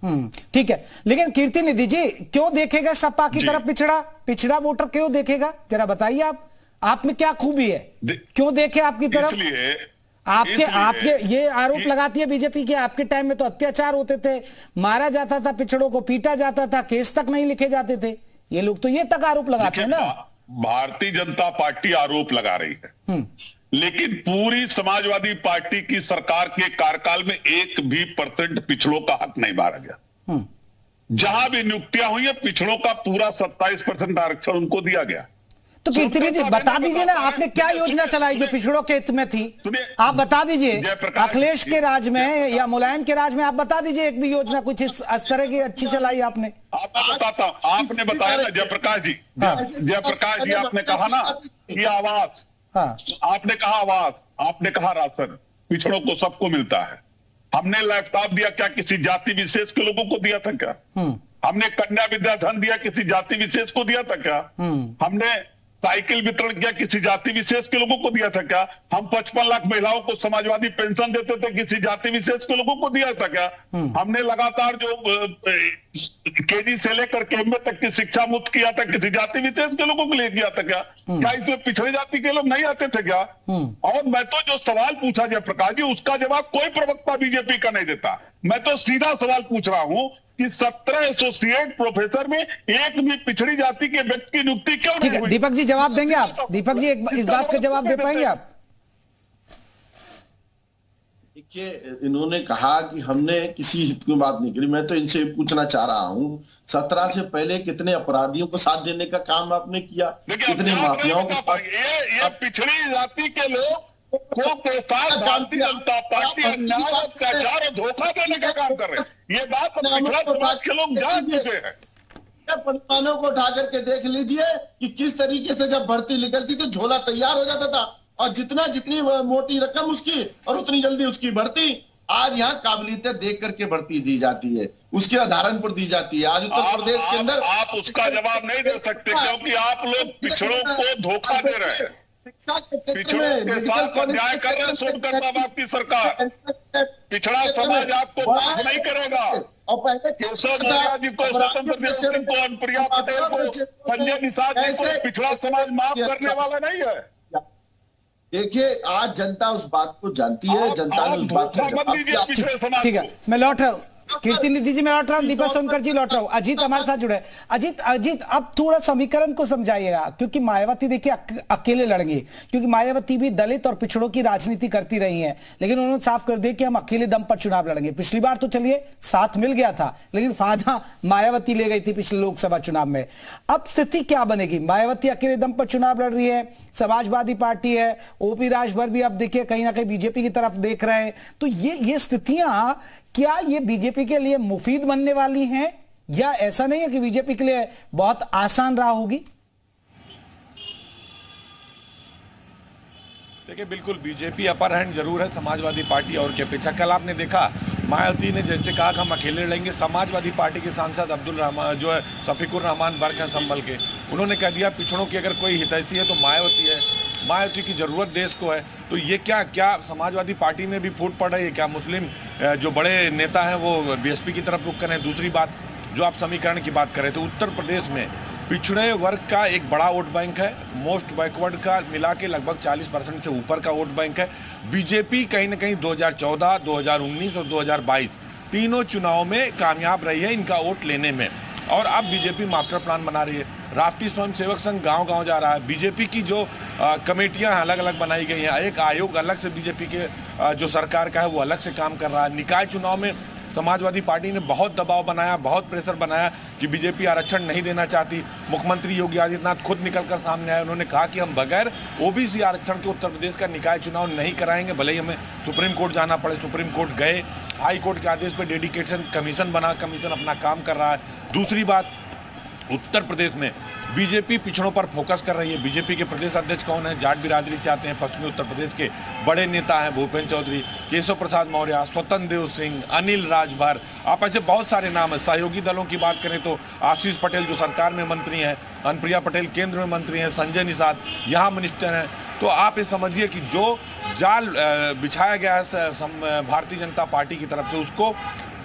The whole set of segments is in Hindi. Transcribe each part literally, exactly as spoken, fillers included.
हम्म, ठीक है। लेकिन कीर्ति निधि जी, क्यों देखेगा सपा की तरफ पिछड़ा पिछड़ा वोटर, क्यों देखेगा? जरा बताइए आप, आप में क्या खूबी है, क्यों देखे आपकी तरफ? इसलिए आपके आपके ये आरोप लगाती है बीजेपी के, आपके टाइम में तो अत्याचार होते थे, मारा जाता था पिछड़ों को, पीटा जाता था, केस तक नहीं लिखे जाते थे। ये लोग तो ये तक आरोप लगाते हैं ना। भारतीय जनता पार्टी आरोप लगा रही है, लेकिन पूरी समाजवादी पार्टी की सरकार के कार्यकाल में एक भी परसेंट पिछड़ों का हक नहीं मारा गया। जहां भी नियुक्तियां हुई है, पिछड़ों का पूरा सत्ताईस परसेंट आरक्षण उनको दिया गया। तो कीर्ति जी बता दीजिए ना, आपने क्या योजना चलाई जो पिछड़ों के हित में थी? आप बता दीजिए, अखिलेश के राज में या मुलायम के राज में आप बता दीजिए एक भी योजना कुछ इस तरह की अच्छी चलाई आपने? आपको बताता हूं, आपने बताया ना जयप्रकाश जी, जयप्रकाश जी आपने कहा ना कि आवास, आपने कहा आवास, आपने कहा राशन, पिछड़ों को सबको मिलता है। हमने लैपटॉप दिया क्या किसी जाति विशेष के लोगों को दिया था क्या? हमने कन्या विद्याधन दिया किसी जाति विशेष को दिया था क्या? हमने साइकिल वितरण किया किसी जाति विशेष के लोगों को दिया था क्या? हम पचपन लाख महिलाओं को समाजवादी पेंशन देते थे, किसी जाति विशेष के लोगों को दिया था क्या? हमने लगातार जो केजी से लेकर के एमए तक की शिक्षा मुक्त किया था, किसी जाति विशेष के लोगों को ले किया था क्या? क्या इसमें पिछड़े जाति के लोग नहीं आते थे क्या? और मैं तो जो सवाल पूछा जयप्रकाश जी, उसका जवाब कोई प्रवक्ता बीजेपी का नहीं देता। मैं तो सीधा सवाल पूछ रहा हूं कि सत्रह एसोसिएट प्रोफेसर में एक भी पिछड़ी जाति के व्यक्ति की नियुक्ति क्यों नहीं हुई? दीपक जी जवाब देंगे आप? दीपक जी एक इस बात का जवाब दे पाएंगे आप? देखिए, इन्होंने कहा कि हमने किसी हित की बात नहीं करी। मैं तो इनसे पूछना चाह रहा हूं, सत्रह से पहले कितने अपराधियों को साथ देने का काम आपने किया, कितने माफियाओं को साथ? ये, ये पिछड़ी जाति के लोग को के साथ भारतीय जनता पार्टी अन्याय, अत्याचार और धोखा देने का काम कर रहे हैं। ये बात पिछड़ा समाज के लोग जान चुके हैं। परिमाणों को उठा करके देख लीजिए कि किस तरीके से जब भर्ती निकलती तो झोला तैयार हो जाता था, और जितना जितनी मोटी रकम उसकी और उतनी जल्दी उसकी भर्ती। आज यहाँ काबिलियत देख करके भर्ती दी जाती है, उसके आधारण पर दी जाती है। आज उत्तर प्रदेश के अंदर आप उसका जवाब नहीं दे सकते, क्योंकि आप लोग पिछड़ों को धोखा दे रहे हैं। शिक्षा के क्षेत्र में मेडिकल कॉलेज कर रहे हैं सोनकर साहब आपकी सरकार। पिछड़ा समाज आपको माफ नहीं करेगा। और पहले केशव मौर्य जी को, स्वतंत्र देव सिंह को, अनुप्रिया पटेल को, संजय निषाद जी को पिछड़ा समाज माफ करने वाला नहीं है। देखिए, आज जनता उस बात को जानती है, जनता ने उस बात को। ठीक है, मैं लौट रहा हूँ कीर्ति निधि जी, मैं लौट रहा हूँ, दीपक सोनकर जी लौट रहा हूँ। अजीत हमारे साथ जुड़े। अजीत अजीत अब थोड़ा समीकरण को समझाइएगा, क्योंकि मायावती देखिए अकेले लड़ेंगे, क्योंकि मायावती भी दलित और पिछड़ों की राजनीति करती रही हैं, लेकिन उन्होंने साफ कर दिया कि हम अकेले दम पर चुनाव लड़ेंगे। पिछली बार तो चलिए साथ मिल गया था, लेकिन फायदा मायावती ले गई थी पिछले लोकसभा चुनाव में। अब स्थिति क्या बनेगी? मायावती अकेले दम पर चुनाव लड़ रही है, समाजवादी पार्टी है, ओपी राजभर भी अब देखिए कहीं ना कहीं बीजेपी की तरफ देख रहे हैं। तो ये ये स्थितियां क्या ये बीजेपी के लिए मुफीद बनने वाली हैं, या ऐसा नहीं है कि बीजेपी के लिए बहुत आसान रहा होगी? देखिए, बिल्कुल बीजेपी अपर हैंड जरूर है समाजवादी पार्टी और के पीछे। कल आपने देखा मायावती ने जैसे कहा कि हम अकेले लड़ेंगे, समाजवादी पार्टी के सांसद अब्दुल रहमान जो है शफीकुर रहमान बर्क है संभल के, उन्होंने कह दिया पिछड़ों की अगर कोई हितैषी है तो मायावती है, मायावती की जरूरत देश को है। तो ये क्या क्या समाजवादी पार्टी में भी फूट पड़ रही है क्या? मुस्लिम जो बड़े नेता हैं वो बीएसपी की तरफ रुख करें। दूसरी बात जो आप समीकरण की बात कर रहे थे, उत्तर प्रदेश में पिछड़े वर्ग का एक बड़ा वोट बैंक है, मोस्ट बैकवर्ड का मिला के लगभग चालीस परसेंट से ऊपर का वोट बैंक है। बीजेपी कहीं ना कहीं दो हज़ार चौदह, दो हज़ार उन्नीस और दो हज़ार बाईस तीनों चुनाव में कामयाब रही है इनका वोट लेने में, और अब बीजेपी मास्टर प्लान बना रही है। राष्ट्रीय स्वयंसेवक संघ गांव-गांव जा रहा है। बीजेपी की जो कमेटियां अलग अलग बनाई गई हैं, एक आयोग अलग से बीजेपी के आ, जो सरकार का है वो अलग से काम कर रहा है। निकाय चुनाव में समाजवादी पार्टी ने बहुत दबाव बनाया, बहुत प्रेशर बनाया कि बीजेपी आरक्षण नहीं देना चाहती। मुख्यमंत्री योगी आदित्यनाथ खुद निकलकर सामने आए, उन्होंने कहा कि हम बगैर ओबीसी आरक्षण के उत्तर प्रदेश का निकाय चुनाव नहीं कराएंगे, भले ही हमें सुप्रीम कोर्ट जाना पड़े। सुप्रीम कोर्ट गए, हाई कोर्ट के आदेश पर डेडिकेशन कमीशन बना, कमीशन अपना काम कर रहा है। दूसरी बात, उत्तर प्रदेश में बीजेपी पिछड़ों पर फोकस कर रही है। बीजेपी के प्रदेश अध्यक्ष कौन है? जाट बिरादरी से आते हैं, पश्चिमी उत्तर प्रदेश के बड़े नेता हैं भूपेन्द्र चौधरी, केशव प्रसाद मौर्य, स्वतंत्र देव सिंह, अनिल राजभर, आप ऐसे बहुत सारे नाम हैं। सहयोगी दलों की बात करें तो आशीष पटेल जो सरकार में मंत्री हैं, अनुप्रिया पटेल केंद्र में मंत्री हैं, संजय निषाद यहाँ मिनिस्टर हैं। तो आप ये समझिए कि जो जाल बिछाया गया है भारतीय जनता पार्टी की तरफ से, उसको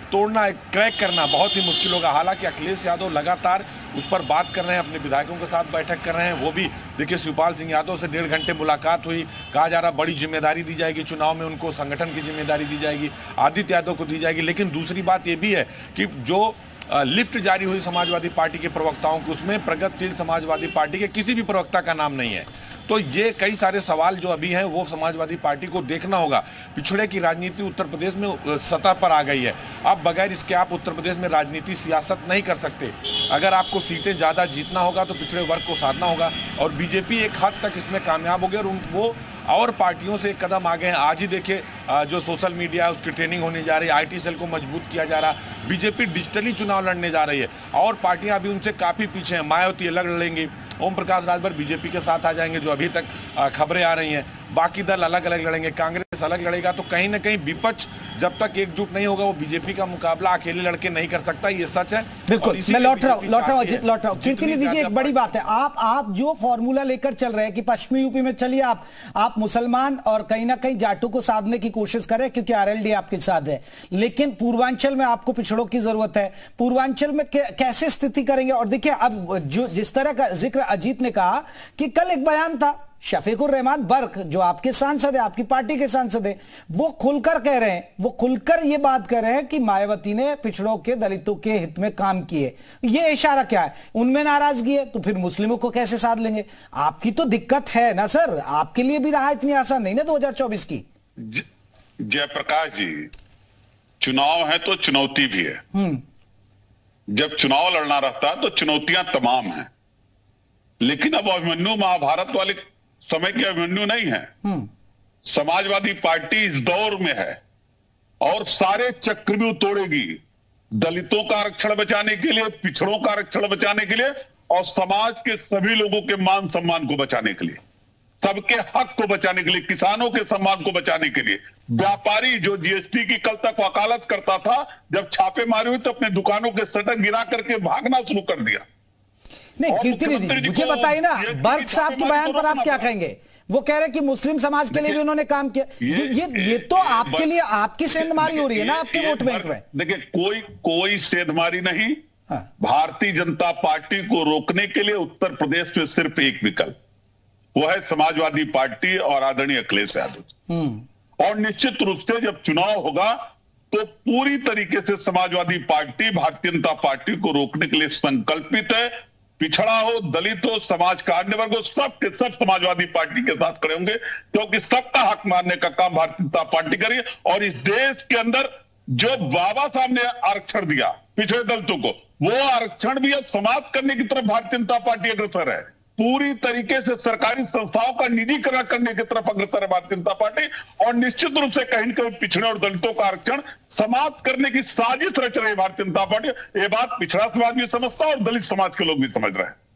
तोड़ना, एक क्रैक करना बहुत ही मुश्किल होगा। हालांकि अखिलेश यादव लगातार उस पर बात कर रहे हैं, अपने विधायकों के साथ बैठक कर रहे हैं। वो भी देखिए शिवपाल सिंह यादव से डेढ़ घंटे मुलाकात हुई, कहा जा रहा बड़ी जिम्मेदारी दी जाएगी चुनाव में, उनको संगठन की जिम्मेदारी दी जाएगी, आदित्य यादव को दी जाएगी। लेकिन दूसरी बात ये भी है कि जो लिफ्ट जारी हुई समाजवादी पार्टी के प्रवक्ताओं की, उसमें प्रगतिशील समाजवादी पार्टी के किसी भी प्रवक्ता का नाम नहीं है। तो ये कई सारे सवाल जो अभी हैं वो समाजवादी पार्टी को देखना होगा। पिछड़े की राजनीति उत्तर प्रदेश में सतह पर आ गई है। अब बगैर इसके आप उत्तर प्रदेश में राजनीति सियासत नहीं कर सकते। अगर आपको सीटें ज़्यादा जीतना होगा तो पिछड़े वर्ग को साधना होगा, और बीजेपी एक हद तक इसमें कामयाब हो गई, और उन वो और पार्टियों से एक कदम आगे हैं। आज ही देखिए जो सोशल मीडिया है उसकी ट्रेनिंग होने जा रही है, आईटी सेल को मजबूत किया जा रहा है, बीजेपी डिजिटली चुनाव लड़ने जा रही है, और पार्टियां अभी उनसे काफ़ी पीछे हैं। मायावती अलग लड़ेंगी, ओम प्रकाश राजभर बीजेपी के साथ आ जाएंगे, जो अभी तक खबरें आ रही हैं। बाकी दल अलग अलग लड़ेंगे, कांग्रेस अलग लड़ेगा। तो कहीं ना कहीं विपक्ष जब तक एकजुट नहीं होगा वो बीजेपी का मुकाबला अकेले लड़के नहीं कर सकता, ये सच है। बिल्कुल, मैं लौट रहा हूं लौट रहा हूं अजीत लौट रहा हूं कीर्ति ने दीजिए, एक बड़ी बात है, आप आप जो फॉर्मूला लेकर चल रहे हैं कि पश्चिमी यूपी में चलिए आप आप मुसलमान और कहीं ना कहीं जाटों को साधने की कोशिश करें क्योंकि आरएलडी आपके साथ है, लेकिन पूर्वांचल में आपको पिछड़ों की जरूरत है। पूर्वांचल में कैसे स्थिति करेंगे? और देखिए अब जो जिस तरह का जिक्र अजीत ने कहा कि कल एक बयान था शफीकुर रहमान बर्क, जो आपके सांसद है, आपकी पार्टी के सांसद है, वो खुलकर कह रहे हैं, वो खुलकर ये बात कर रहे हैं कि मायावती ने पिछड़ों के, दलितों के हित में काम किए। ये इशारा क्या है? उनमें नाराजगी है तो फिर मुस्लिमों को कैसे साध लेंगे? आपकी तो दिक्कत है ना सर, आपके लिए भी राह इतनी आसान नहीं ना दो हजार चौबीस की। जयप्रकाश जी, चुनाव है तो चुनौती भी है। जब चुनाव लड़ना रहता है तो चुनौतियां तमाम हैं, लेकिन अब अभिमन्यु महाभारत वाले समय के अभिमन्यु नहीं है। समाजवादी पार्टी इस दौर में है और सारे चक्रव्यूह तोड़ेगी, दलितों का आरक्षण बचाने के लिए, पिछड़ों का आरक्षण बचाने के लिए, और समाज के सभी लोगों के मान सम्मान को बचाने के लिए, सबके हक को बचाने के लिए, किसानों के सम्मान को बचाने के लिए। व्यापारी जो जीएसटी की कल तक वकालत करता था, जब छापेमारी हुई तो अपने दुकानों के शटर गिरा करके भागना शुरू कर दिया। नहीं कीर्ति दीदी, मुझे बताइए ना, बर्क साहब के बयान पर आप क्या कहेंगे? वो कह रहे हैं कि मुस्लिम समाज के लिए भी उन्होंने काम किया। ये ये, ये तो आपके लिए आपकी सेंधमारी हो रही है ना आपके वोट बैंक में। देखिए, कोई कोई सेंधमारी नहीं। हाँ। भारतीय जनता पार्टी को रोकने के लिए उत्तर प्रदेश में सिर्फ एक विकल्प, वो है समाजवादी पार्टी और आदरणीय अखिलेश यादव। और निश्चित रूप से जब चुनाव होगा तो पूरी तरीके से समाजवादी पार्टी भारतीय जनता पार्टी को रोकने के लिए संकल्पित है। पिछड़ा हो, दलित हो, समाज का अन्य वर्ग हो, सब के सब समाजवादी पार्टी के साथ खड़े होंगे, क्योंकि सबका हक मानने का काम भारतीय जनता पार्टी करेगी। और इस देश के अंदर जो बाबा साहब ने आरक्षण दिया पिछड़े दलितों को, वो आरक्षण भी अब समाप्त करने की तरफ भारतीय जनता पार्टी अग्रसर है। पूरी तरीके से सरकारी संस्थाओं का निजीकरण करने की तरफ अग्रसर है भारतीय जनता पार्टी, और निश्चित रूप से कहीं न कहीं पिछड़े और दलितों का आरक्षण समाप्त करने की साजिश रच रही है भारतीय जनता पार्टी। ये बात पिछड़ा समाज भी समझता है और दलित समाज के लोग भी समझ रहे हैं।